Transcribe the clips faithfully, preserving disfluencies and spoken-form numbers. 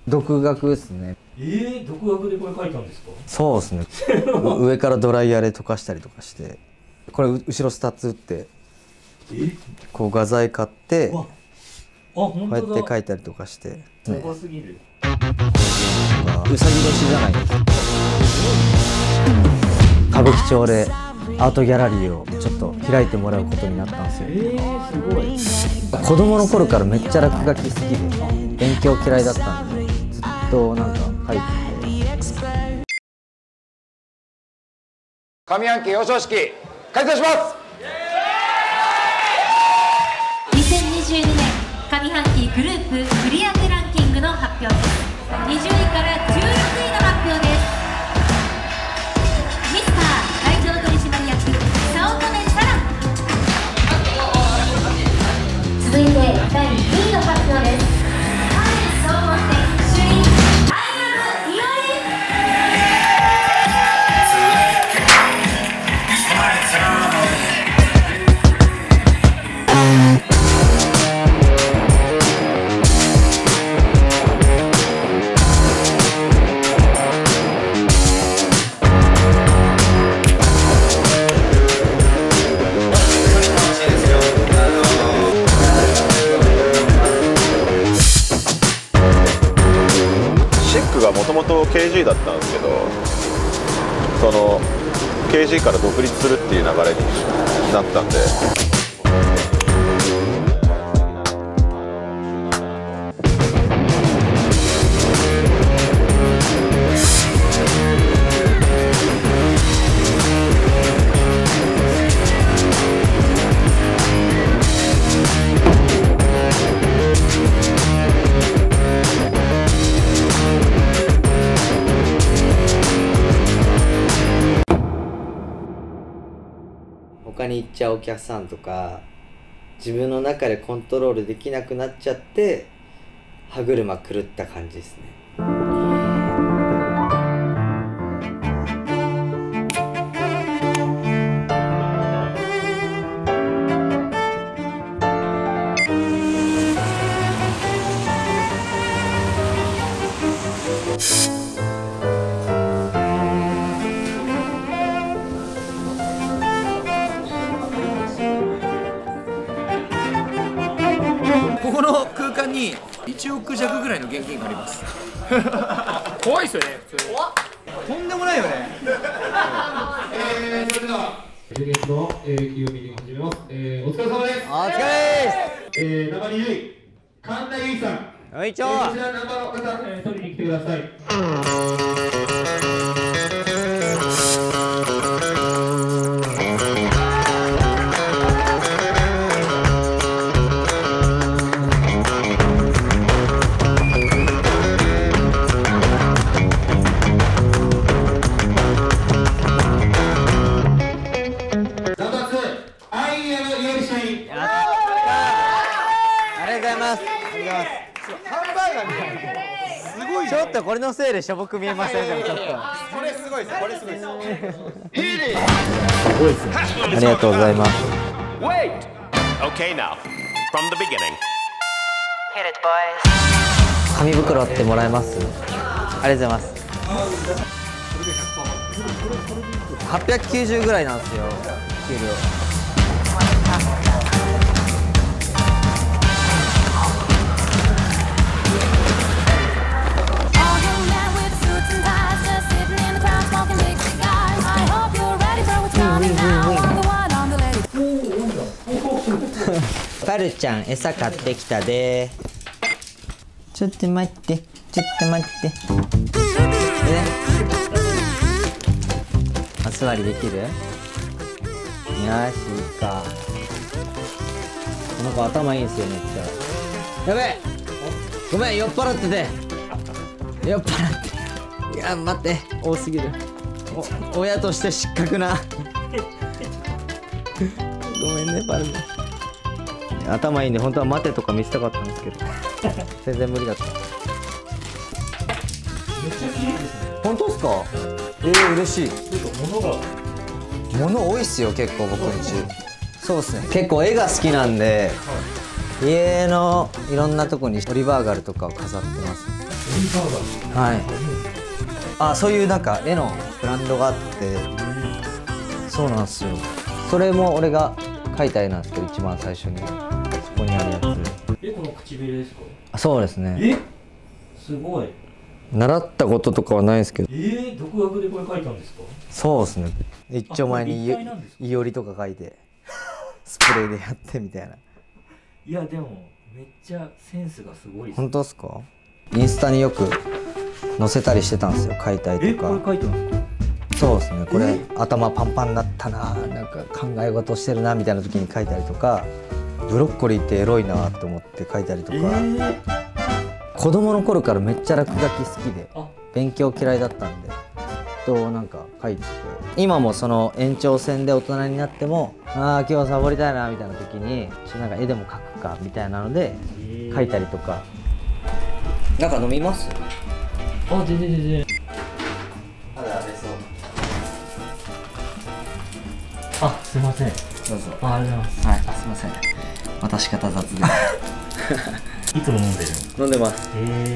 独学ですね。 えー、独学でこれ描いたんですか？ そうですね上からドライヤーで溶かしたりとかして、これ後ろスタッツ打って、 えこう画材買ってあ、こうやって描いたりとかして、 すごすぎる。 うさぎ年じゃないですか。歌舞伎町でアートギャラリーをちょっと開いてもらうことになったんですよ。 えー、すごい。 子供の頃からめっちゃ落書き好きで、勉強嫌いだったんでずっとなんか書いてて。 上半期表彰式開催します。 にせんにじゅうにねん上半期グループ売上ランキングの発表です。にじゅういからじゅうろくいの発表です。ミスター代表取締役早乙女沙羅。続いてだいにいの発表です。総合戦首位アイアムいおり。 もともと ケージー だったんですけど、その ケージー から独立するっていう流れになったんで。 他に行っちゃうお客さんとか、自分の中でコントロールできなくなっちゃって歯車狂った感じですね。 ここの空間にいちおく弱ぐらいの現金があります怖いっすよね、普通。とんでもないよねえー、それではじゅうげつの企業ミーティング始めます。えー、お疲れ様です。 お疲れです。 えー、ナンバーにじゅうい神田由衣さん、 おいちょえー、こちらナンバーの方、えー、取りに来てください。 ちょっとこれのせいでしょぼく見えませんでもちょっと。 これすごいです。これすごいです。 ありがとうございます。 Wait. Okay, now from the beginning. Hit it, boys. 紙袋ってもらえます？ありがとうございます。はっぴゃくきゅうじゅうぐらいなんですよ、給料。パルちゃん餌買ってきたで。ちょっと待ってちょっと待って。えお座りできる？よし、いいか。この子頭いいんですよめっちゃ。やべえ、ごめん酔っ払ってて酔っ払って。いや待って、多すぎる。お親として失格なごめんねパル。頭いいんで本当は待てとか見せたかったんですけど全然無理だった。本当ですか？えー、嬉しい。物が物多いっすよ結構僕んち。そうですね、結構絵が好きなんで、はい、家のいろんなとこにオリバーガルとかを飾ってます。 はいあそういうなんか絵のブランドがあって、そうなんですよ。それも俺が描いた絵なんですけど、一番最初にそこにあるやつ。 え、この唇ですか？ あそうですね。 え、すごい。 習ったこととかはないですけど。 えー、独学でこれ描いたんですか？ そうですね。一丁前に立体なんですか？ いおりとか描いてスプレーでやってみたいな。 いやでもめっちゃセンスがすごいです。 本当ですか？インスタによく載せたりしてたんですよ、描いたりえ、 とか。 これ描いてますか？ そうですね。これ、 え頭パンパンだったな、なんか考え事してるなみたいな時に描いたりとか、ブロッコリーってエロいなと思って描いたりとか、 えー、 子供の頃からめっちゃ落書き好きであ勉強嫌いだったんで、となんか描いてて、今もその延長線で大人になっても、ああ今日サボりたいなみたいな時にちょっとなんか絵でも描くかみたいなので描いたりとか。なんか飲みます？ あ、全然全然。あ、すいません。 どうぞ。 あ、ありがとうございます。 はい、あすいません。渡し方雑で。 いつも飲んでる。 飲んでます。 え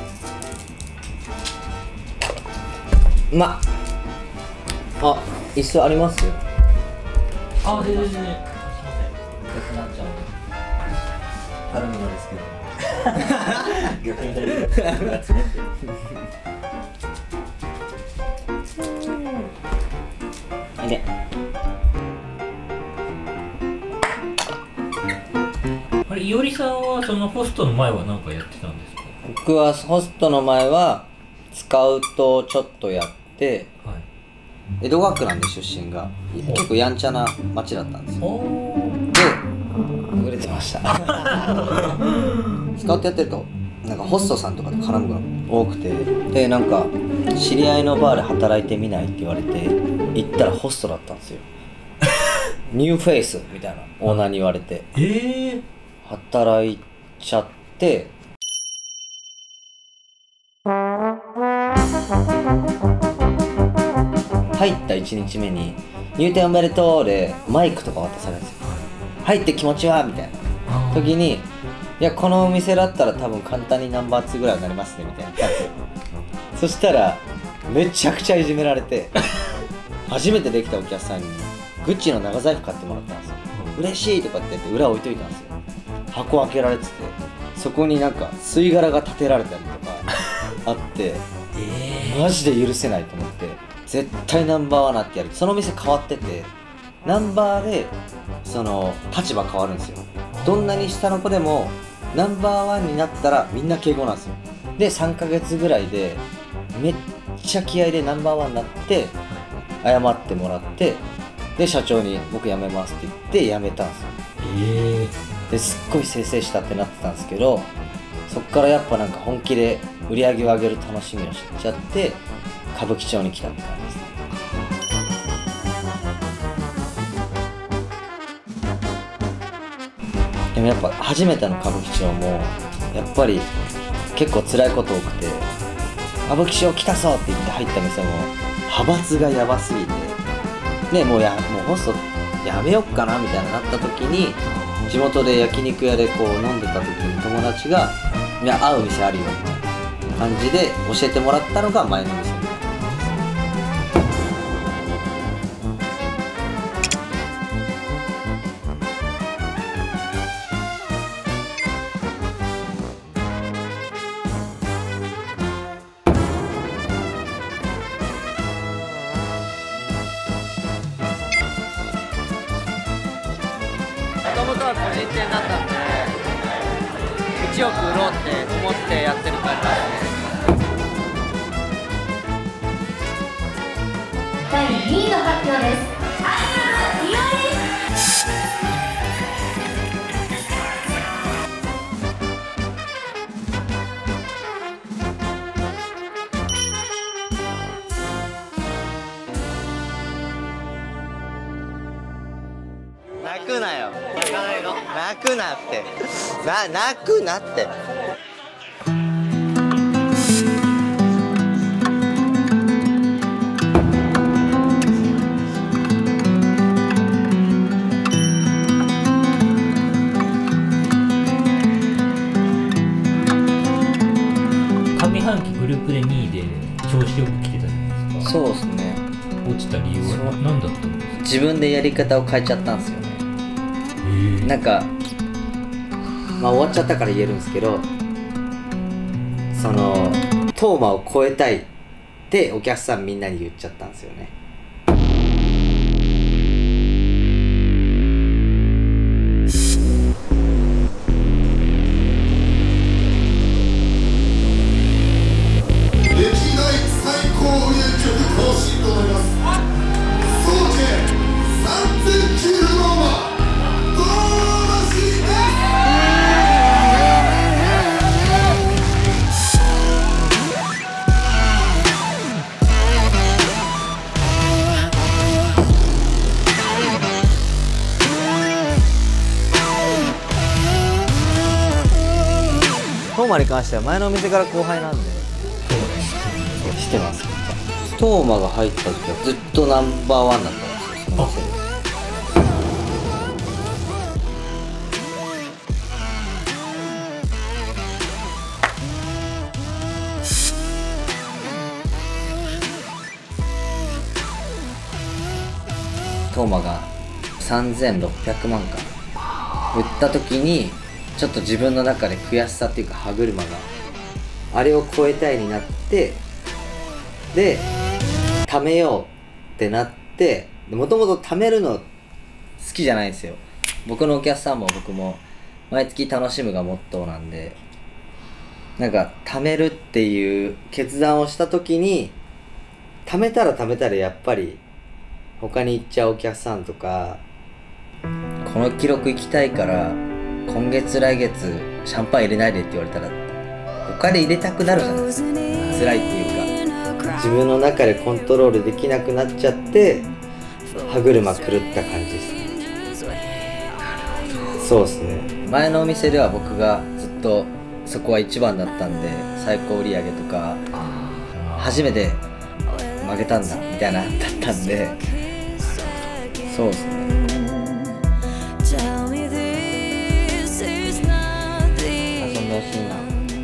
うまっ。あ、椅子ありますよ。 ー、あ、全然全然。 なくなっちゃう。頼むのですけど。 逆に大丈夫。 いいね。 あれ、いおりさんはそのホストの前は何かやってたんですか？ 僕はホストの前はスカウトをちょっとやって、 はい。 江戸川区なんで出身が結構やんちゃな町だったんですよ。 おで、売れてました。スカウトやってるとなんかホストさんとかと絡むのが多くて、でなんか知り合いのバーで働いてみないって言われて行ったらホストだったんですよ。ニューフェイスみたいなオーナーに言われて、 えー、 働いちゃって、入ったいちにちめに入店おめでとうでマイクとか渡されるんですよ。入って気持ちはみたいな時に、いやこのお店だったら多分簡単にナンバーツーぐらいになりますねみたいな言ったんですよ。そしたらめちゃくちゃいじめられて、初めてできたお客さんにグッチの長財布買ってもらったんですよ。嬉しいとかって言って裏置いといたんですよ。箱開けられてて、そこになんか吸い殻が立てられたりとかあって、えー、マジで許せないと思って、絶対ナンバーワンなってやる。その店変わってて、ナンバーでその立場変わるんですよ。どんなに下の子でもナンバーワンになったらみんな敬語なんですよ。でさんかげつぐらいでめっちゃ気合いでナンバーワンになって謝ってもらって、で社長に僕辞めますって言って辞めたんですよ。 えー、 ですっごい清々したってなってたんですけど、そっからやっぱなんか本気で売り上げを上げる楽しみを知っちゃって歌舞伎町に来たって感じですね。でもやっぱ初めての歌舞伎町もやっぱり結構辛いこと多くて、歌舞伎町来たぞって言って入った店も派閥がやばすぎて、ね、もうやもうホストやめよっかなみたいになった時に、地元で焼肉屋でこう飲んでた時に友達が「いや会う店あるよ」みたいな感じで教えてもらったのが前の店みたいな。 もともとは個人店だったんでいちおく売ろうって思ってやってる感じですね。 だいにいの発表です。あー、いおり泣くなよ。泣かないの。泣くなって。な、泣くなって。 上半期グループでにいで調子よく来てたじゃないですか。 そうですね。 落ちた理由は何だったんですか？ 自分でやり方を変えちゃったんですよね。なんかまあ終わっちゃったから言えるんですけど、そのトーマを超えたいってお客さんみんなに言っちゃったんですよね。トーマに関しては前のお店から後輩なんで知ってます。トーマが入った時はずっとナンバーワンだったんですよ、その店で。トーマがさんぜんろっぴゃくまんか売った時にちょっと自分の中で悔しさっていうか歯車があれを超えたいになって、で貯めようってなって、もともと貯めるの好きじゃないんですよ。僕のお客さんも僕も毎月楽しむがモットーなんで、なんか貯めるっていう決断をした時に、貯めたら貯めたらやっぱり他に行っちゃうお客さんとか、この記録行きたいから今月来月シャンパン入れないでって言われたらお金入れたくなるじゃないですか。辛いっていうか自分の中でコントロールできなくなっちゃって歯車狂った感じですね。そうですね。前のお店では僕がずっとそこは一番だったんで、最高売り上げとか初めて負けたんだみたいなだったんで、そうですね。遊んでほしいな。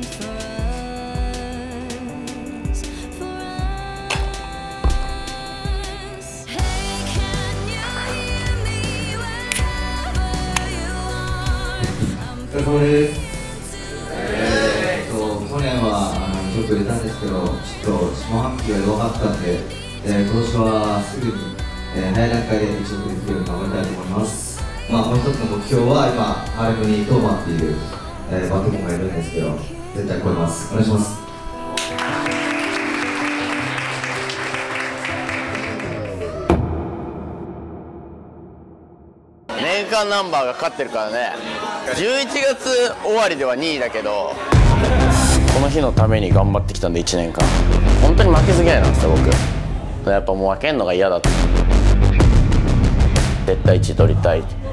お疲れ様です。えー、と去年はあのちょっと入れたんですけど、ちょっと下半期が弱かったんで、えー、今年はすぐに、えー、早い段階でいちおくできるように頑張りたいと思います。まあ、もう一つの目標は今、アーレムにトーマっていう、えー、バットコンがいるんですけど、絶対超えます。お願いします。 年間ナンバーが勝ってるからね。じゅういちがつ終わりではにいだけど、この日のために頑張ってきたんでいちねんかん。本当に負けず嫌いなんですよ僕。やっぱもう負けんのが嫌だって。絶対いちい取りたい。